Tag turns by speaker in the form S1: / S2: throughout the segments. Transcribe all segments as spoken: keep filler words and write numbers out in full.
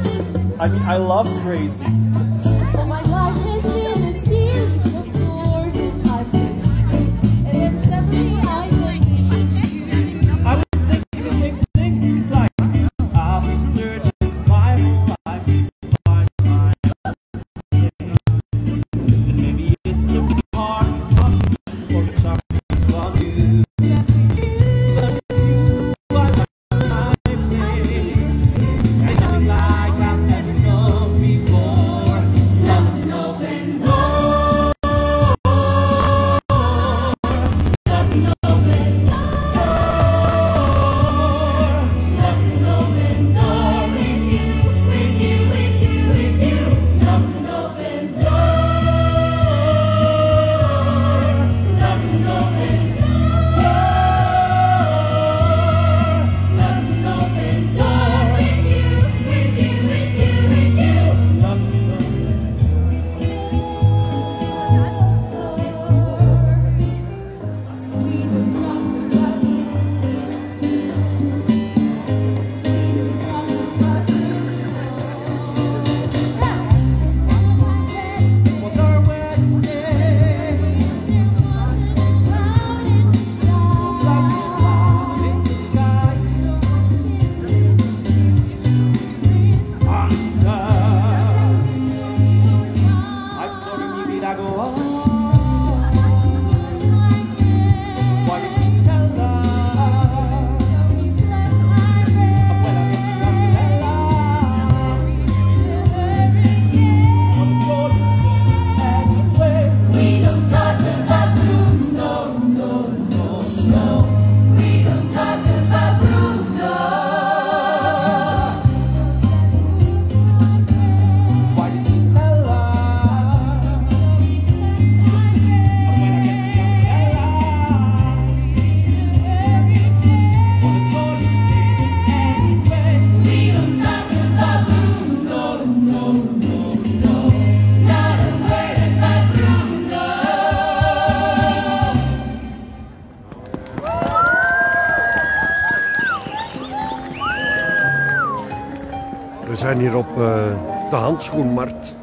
S1: I mean, I love Crazy.
S2: Oh, my life has been a series of doors and I've faced and then suddenly I met you.
S1: I was thinking the same thing. It's like, I've been searching my whole life to find my place. And maybe it's looking hard for the something on you. But you are my place. And nothing like I've never known before. Love's an open door. Love's an open door. Love's an open door with you, with you, with you, with you. Love's an open door. Love's an open door. Love's an open door with you, with you, with you, with you. Love's an was our wedding day. Lights so loud in the sky. Anda, I'm sorry, mi vida go on. Why did you tell us? When I get the umbrella, on the gorgeous day anyway.
S2: We don't talk about Bruno, no, no, no. We don't talk about Bruno.
S1: Why did you tell us? When I get the umbrella, on the gorgeous day anyway.
S2: We don't talk about Bruno, no, no, no. Not a word about Bruno.
S3: We zijn hier op uh, de handschoenmarkt.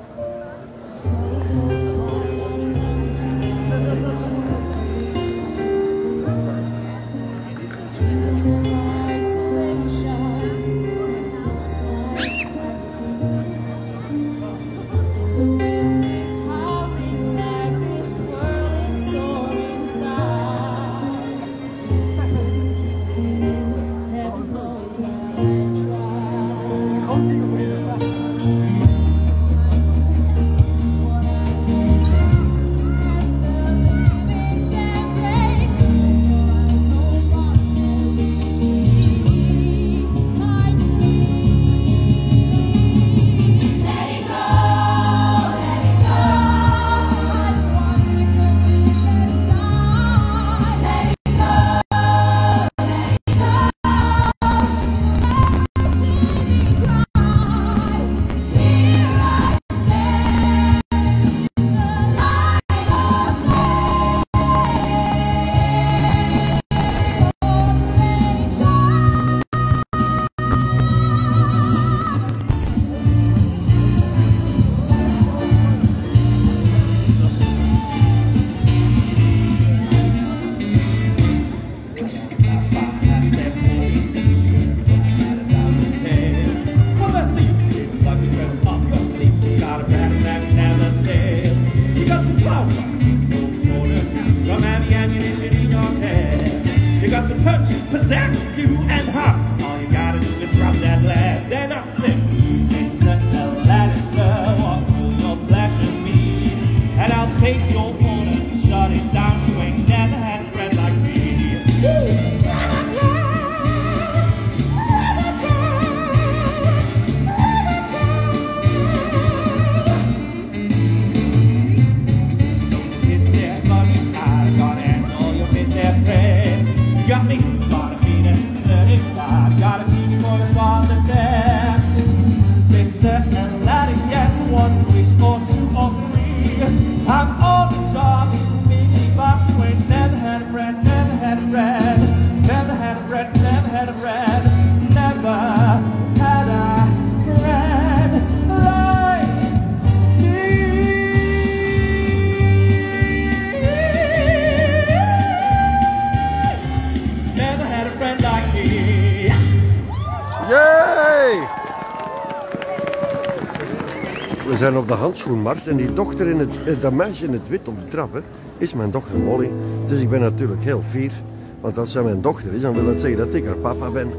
S3: We zijn op de handschoenmarkt en die dochter in het, eh, dat meisje in het wit op de trappen is mijn dochter Molly. Dus ik ben natuurlijk heel fier, want als zij mijn dochter is, dan wil dat zeggen dat ik haar papa ben.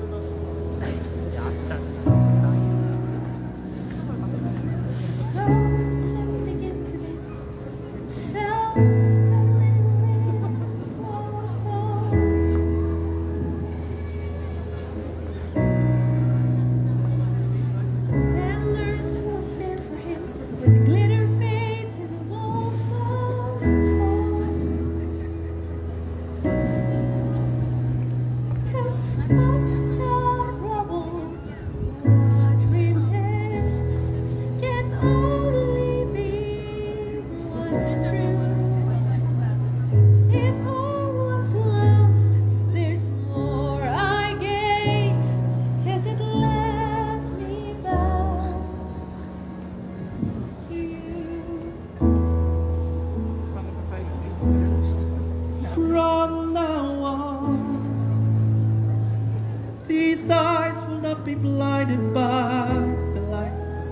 S1: From now on, these eyes will not be blinded by the lights.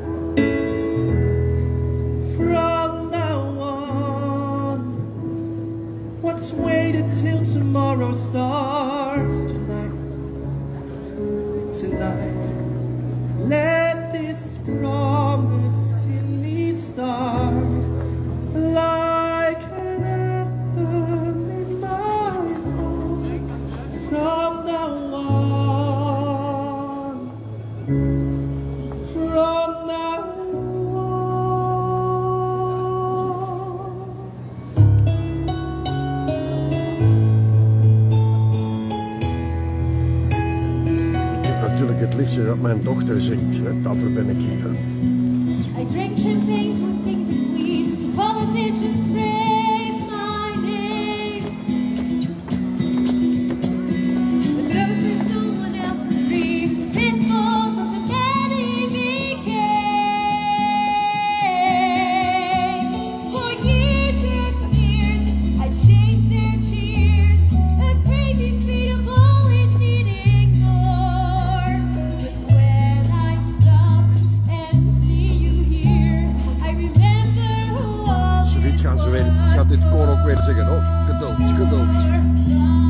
S1: From now on, what's waited till tomorrow starts tonight. Tonight, let this promise really start. Like an anthem in my heart. From now on, from now
S3: Ik heb natuurlijk het liefste dat mijn dochter zingt, hè? Daarvoor ben ik hier.
S2: I drink champagne from kings and queens. Politicians praise my name. But there's no one else's dreams. Pitfalls of the man he became. For years and years, I chased their cheers. A crazy speed of always needing more. But when I stop and see you here, I remember who always
S3: Zoiets gaan ze weer, gaat dit koor ook weer zeggen, oh, geduld, geduld.
S2: was.